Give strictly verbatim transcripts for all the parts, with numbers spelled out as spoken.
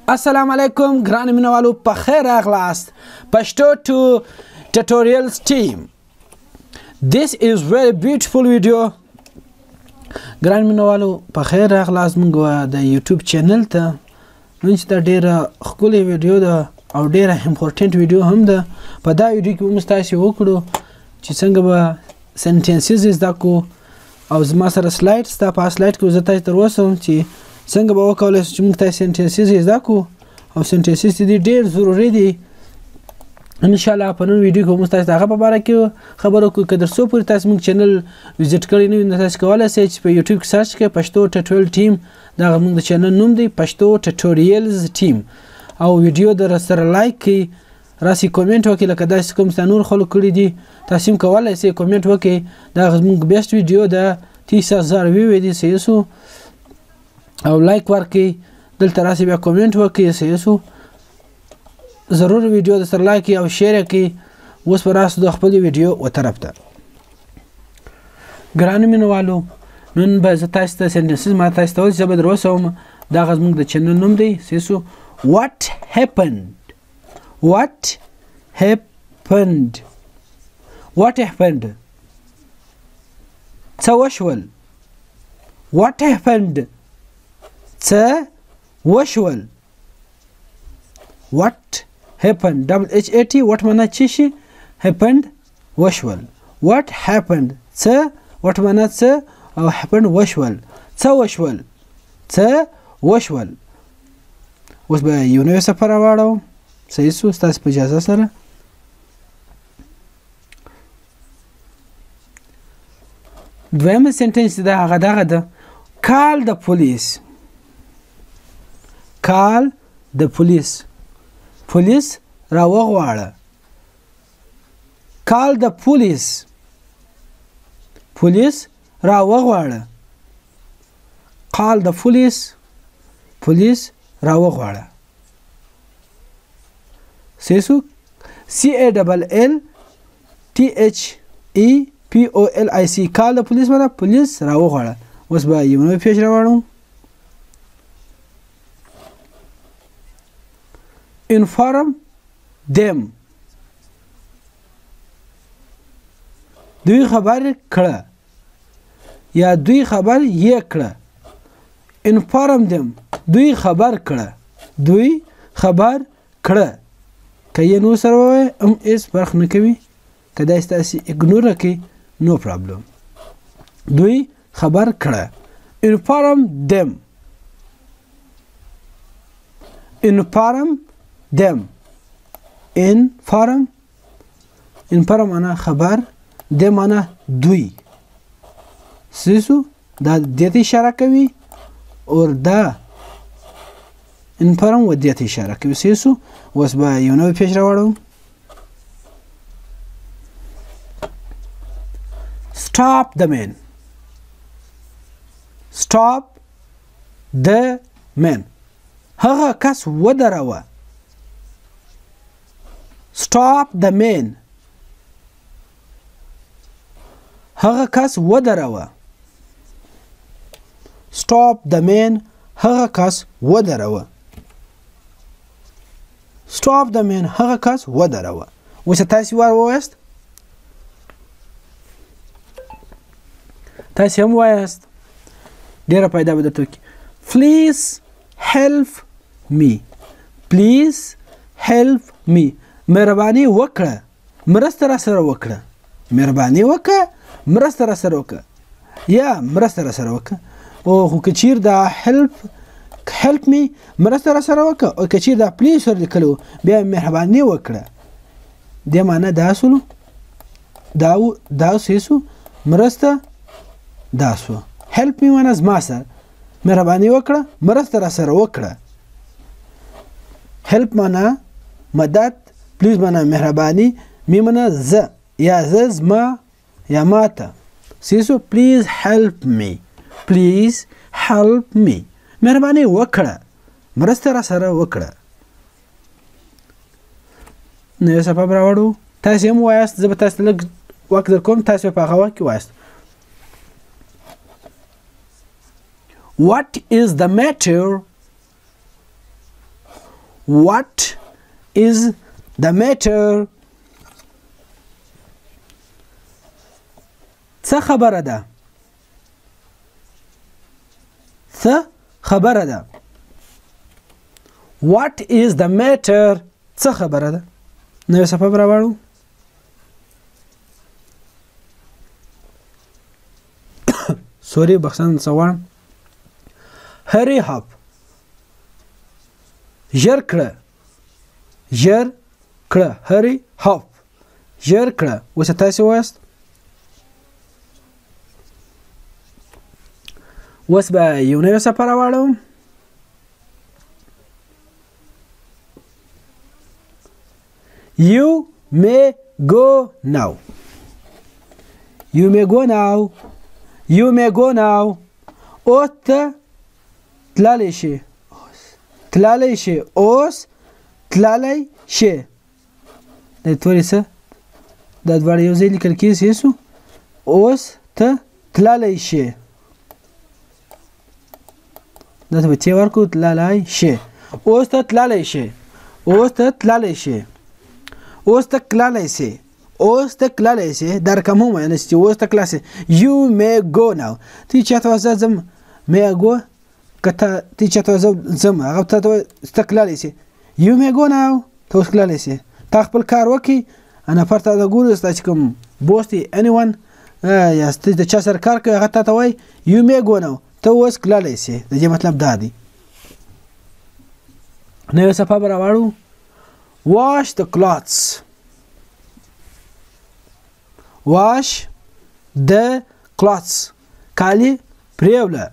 السلام علیکم ګران مینوالو په خیر راغلاست پښتو to tutorials team. This is very beautiful video. ګران مینوالو په خیر راغلاست موږ د یوټیوب چینل ته. نن چې دا ډیره ښکلې ویډیو ده او ډیره امپورټنت ویډیو هم ده. په دا ویډیو کې موږ تاسو وکړو چې څنګه به سنټنسز زده کو او زما سره سلایډ ستا په سلایډ کې زه تاسو تر اوسه چې څنګه به وکولای شو چې موږ تاسو سنټنسز زده کو او سنټنسز دې ډېر ضروري دي. ان شاء الله په نن ویډیو کې موږ تاسو هغه په اړه کې خبرو کوو. که درسو پورې تاسو موږ چینل وزټ کړی نه وي تاسو کولای شئ چې په یوټیوب کې سرچ کړئ پښتو ټټوریل ټیم. دا موږ د چینل نوم دی پښتو ټټوریلز ټیم. او ویډیو در سره لایک کړئ راسي کومنټ وکړئ لکه داسې کوم څنور خلک کړی دي تاسو هم کولای شئ کومنټ وکړئ. دا موږ بیسټ ویډیو ده تیس هزار ویو دي سیسو او لایک ورکړئ دلته راسي بیا کومنټ وکړئ سیسو ضرور ویډیو د سره لایک او شیر کړئ. اوس پر تاسو د خپل ویډیو و طرف ته ګران مینوالو نن به زه تاسو ته سنټنسز ما تاسو ته زه به دروسم. دا غزموږ د چینل نوم دی سیسو what happened what happened what happened څه وشول what happened څه وشول what happened double h a t what معنا څه شي happened وشول what happened څه what معنا څه او happened وشول څه وشول څه وشول. اوس به یو نوی سفر راوړو صحیح سو ستاسو په اجازه سره. دویمه سنټنس دا هغه دغه ده call the police call the police police راوغواړه call the police police راوغواړه call the police police راوغواړه سیسو C A L L T H E P O L I C call the police معنا پولیس راوغواړه. اوس به یو نوی پیج راوړم inform them دوی خبر کړه یا دوی خبر یې کړه inform them دوی خبر کړه دوی خبر کړه که یې نو سره وای ام اس فرق نه کوي که دا ستاسو اګنور کړئ نو پرابلم. دوی خبر کړه inform them inform them inform inform انا خبر them انا دوی سیسو دا دې اشاره کوي اور دا inform و دې اشاره کوي سیسو. اوس به یو نوی پیج راوړم stop the man stop the man هغه کس ودروه stop the man هغه کس ودروه stop the man هغه کس ودروه stop the man هغه کس ودروه. اوس تاسو ور وایست تاسو هم وایست ډیره پیدا به درته کی please help me please help me مهرباني وکړه مرسته را سره وکړه مهرباني وکړه مرسته را سره وکړه یا مرسته را سره وکړه. او خو کچیر دا help help me مرسته را سره وکړه او کچیر دا please ور لیکلو بیا مهرباني وکړه د معنا دا سولو دا دا سیسو مرسته دا سو help me معنا زما سره مهرباني وکړه مرسته را سره وکړه. help معنا مدد please معنا مهرباني می معنا ز یا ز زما یا ماته سیسو please help me please help me مهرباني وکړه مرسته را سره وکړه. نو سبب راوړو تاسو هم وایست زه به تاسو لږ وخت درکوم تاسو په هغه وخت کې وایست. What is the matter what is the matter څه خبره ده څه خبره ده what is the matter څه خبره ده نو صفه راوړو سوري بخښنه سوان hurry up ژر کړه ژر کړه hurry up ژر کړه اوس تاسو وایست اوس به یو نوی صفه راوړم you may go now you may go now you may go now اوس ته تللی شي تللی شي اوس تللی شي د توري څه دا دواړه یو ځای لیکل کېږي سو اوس ته تللی شي دا ته به تی ورکو تللی شي اوس ته تللی شي اوس ته تللی شي اوس ته تللی شي اوس ته تللی شي دا رقم هم ویلی چې اوس ته تللی شي you may go now تی چاته زه ځم may go کته تی چاته زه ځم هغه ته ته تللی شي you may go now ته اوس تللی شي تا خپل کار وکړي انا فرته د ګورو ستا چې کوم بوستي anyone یا ست د چا سره کار کوي هغه ته وای you may go now ته اوس تللی شي د دې مطلب دا دی نو صفه به راوړو wash the clothes wash the clothes کالی پریوله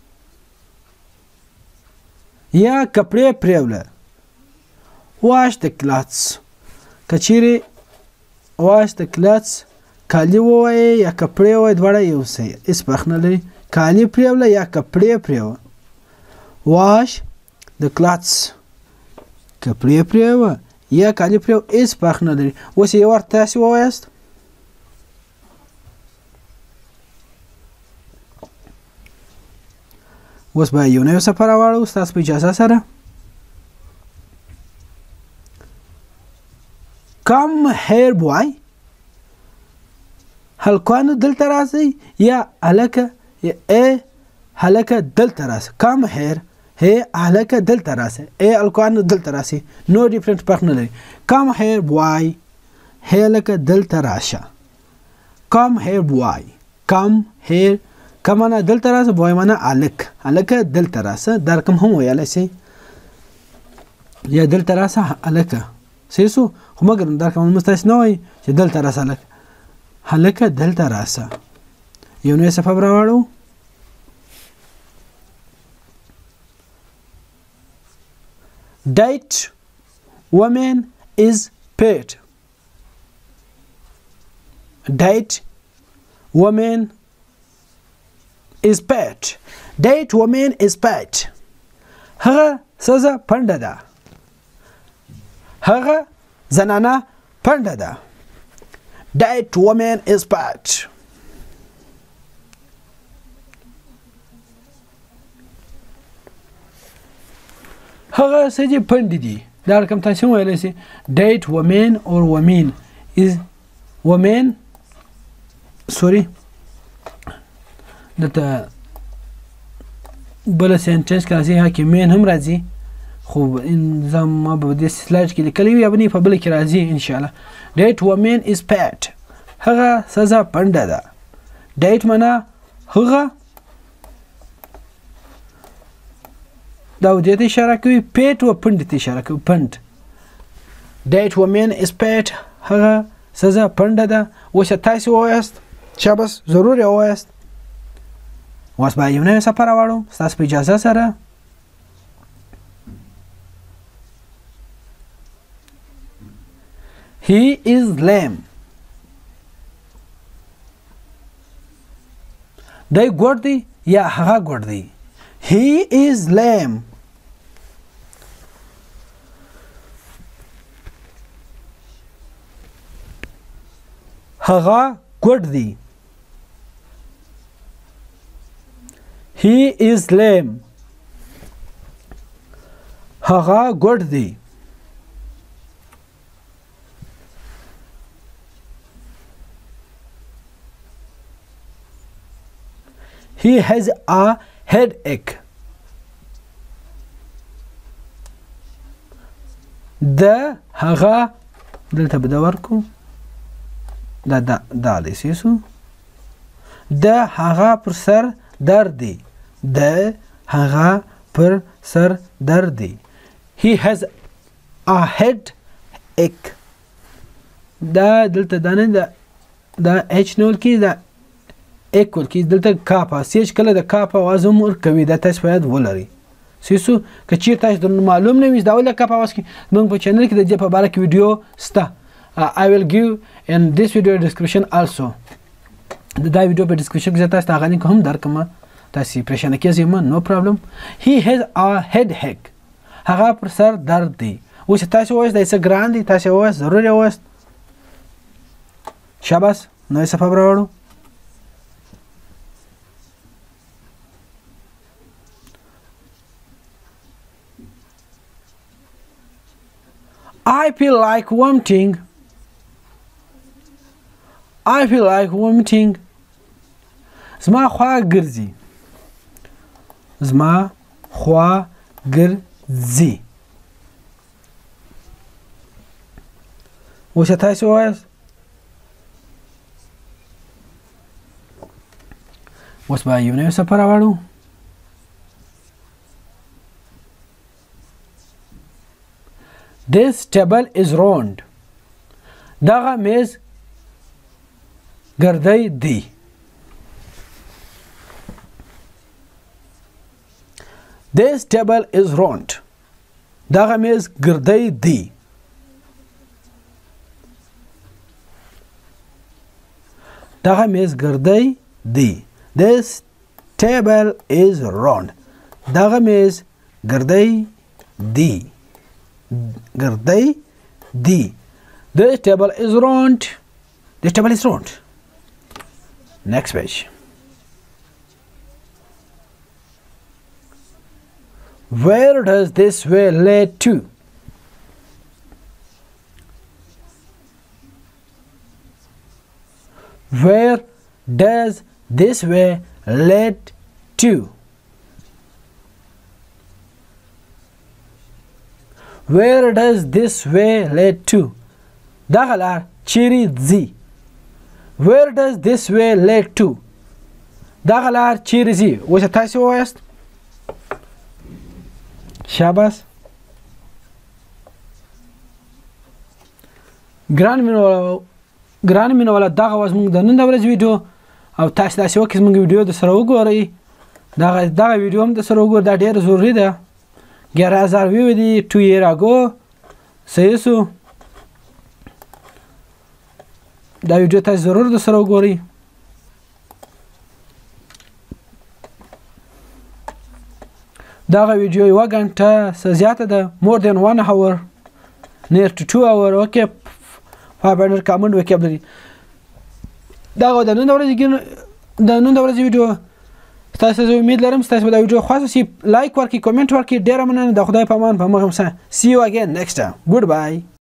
یا کپڑے پریوله wash the clothes کچیری wash the clothes کالی وای یا کپڑے وای دواړه یو څه اس بخنه لري کالی پریوله یا کپڑے پریوله wash the clothes کپڑے پریوله یا کالی پریو اس بخنه لري اوس یو ورته تاسو وایست اوس به یو نوی صفه راوړو ستاسو په اجازه سره come here boy هلکانو دلته راسئ یا هلکه ای هلکه دلته راسئ come here hey هلکه دلته راسئ ای هلکانو دلته راسئ no different فرق نه لري come here boy hey هلکه دلته راشه come here boy come here کمانه دلته راسه بوای مانه الک الک دلته راسه در کوم هم ویل شي یا دلته راسه الک سیسو خو مګر در کوم مستثنا وي چې دلته راسه الک الک دلته راسه یو نو صفه راوړو date woman is paid date woman is paid date woman is paid هغه سزا پنده ده هغه زنانه پنده ده date woman is paid هغه سجی پنده دي دا رقم تاسو ویلی سي date woman or women is woman sorry دته بل سنټنس کې راځي هکې مین هم راځي خو نظام ما به د سلاید کې لیکلی وي ابني په بل کې راځي ان شاء الله date woman is paid هغه سزا پنده ده date معنا هغه دا د دې اشاره کوي paid او پند ته اشاره کوي پند date woman is paid هغه سزا پنده ده اوس تاسو وایست شاباس ضروري وایست اوس به یو نوی صفه راوړو ستاسو په اجازه سره he is lame دی ګوډ دی یا هغه ګوډ دی he is lame هغه ګوډ دی he is lame هغه ګوډ دی he has a headache. د هغه دلته به دا ورکو دا دا دا لیسیسو د هغه پر سر درد دی د هغه پر سر درد دی. he has a headache. دا دلته دا نه دا دا اچ نول کې دا اکول کې دلته کاپا سیج کله د کاپا आवाज هم ورکوي دا تاسو باید ولري سیسو که چیرته تاسو د معلوم نه وي دا ولې کاپا आवाज کې موږ په چینل کې د دې په اړه کې ویډیو سته. I will give in this video description also. دا ویډیو په ډسکرپشن کې تاسو ته غوښتنه کوم درکمه تاسو پریشان کیږئ ما نو پرابلم. he has a headache. هغه پر سر درد دی. اوس تاسو وایئ دا څه ګران دی تاسو وایئ ضروري وایئ شاباس نو صفه براوړو. I feel like vomiting. I feel like vomiting. زما خوا ګرځي. زما خوا ګرځي. اوس تاسو وایئ اوس به یو نوی صفه راوړو. This table is round. دغه میز ګردی دی. This table is round. دغه میز ګردی دی. دغه میز ګردی دی. This table is round. دغه میز ګردی دی. ګردی دی. This table is round. This table is round. Next page. Where does this way lead to? Where does this way lead to? Where does this way lead to? دغه لار چیرې ځي. Where does this way lead to? دغه لار چیرې ځي. اوس تاسو ووایاست شاباس. ګران مینوالو ګران مینوالو دغه واز موږ د نن د ورځې ویډیو او تاسو داسې وکړئ موږ ویډیو د سره وګورئ. دغه دغه ویډیو هم د سره وګورئ دا ډېر ضروري ده. ग्यारह हज़ार view दी two year ago. सही सो دا ویډیو تاسو ضرور د سره وګورئ. دغه ویډیو یو غنټه څه زیاته ده. more than one hour near to two hour. okay five hundred comment وکړئ لري. دا د نن ورځې د نن ورځې ویډیو تاسو زه امید لرم تاسو دا ویډیو خوښ شي. لایک ورکړئ کمنټ ورکړئ. ډیر مننه. د خدای په امان په مخه. see you again next time. goodbye.